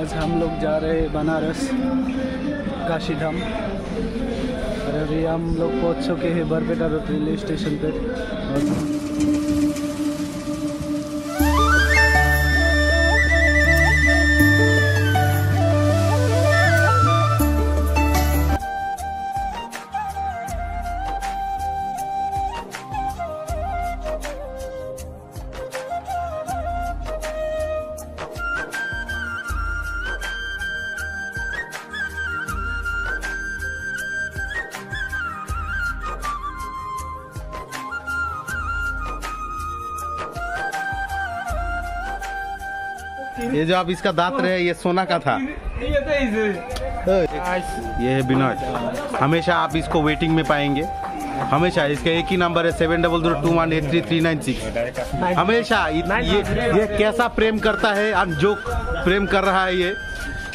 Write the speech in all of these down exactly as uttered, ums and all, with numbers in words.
आज हम लोग जा रहे हैं बनारस काशी धाम और अभी हम लोग पहुंच चुके हैं बरपेटा रोड रेलवे स्टेशन पर। ये जो आप इसका दांत रहे ये सोना का था। ये है विनोद, हमेशा आप इसको वेटिंग में पाएंगे। हमेशा इसका एक ही नंबर है seven double zero two one eight three three nine six. हमेशा ये ये कैसा प्रेम करता है और जो प्रेम कर रहा है ये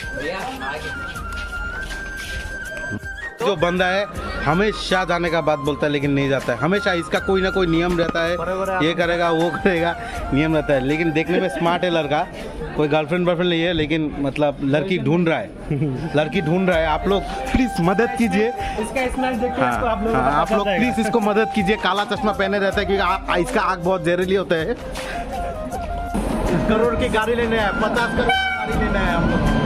जो बंदा है हमेशा जाने का बात बोलता है लेकिन नहीं जाता है। हमेशा इसका कोई ना कोई नियम रहता है, ये करेगा वो करेगा, नियम रहता है। लेकिन देखने में स्मार्ट है लड़का, कोई गर्लफ्रेंड बॉयफ्रेंड नहीं है लेकिन मतलब लड़की ढूंढ रहा है, लड़की ढूंढ रहा है। आप लोग प्लीज मदद कीजिए इसका स्माइल देखिए। हाँ, इसको आप लोग हाँ, आप लोग प्लीज इसको मदद कीजिए। काला चश्मा पहने रहता है क्योंकि इसका आँख बहुत जहरीली होता है। करोड़ की गाड़ी लेने आया, पचास करोड़ की गाड़ी लेने आया हम लोग।